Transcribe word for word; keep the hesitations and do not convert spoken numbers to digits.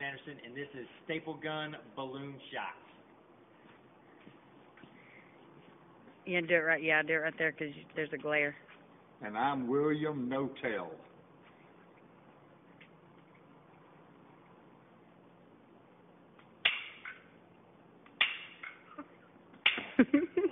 Sanderson, and this is Staple Gun Balloon Shots. You do it right, yeah, do it right there because there's a glare. And I'm William No-Tell. Ha ha ha.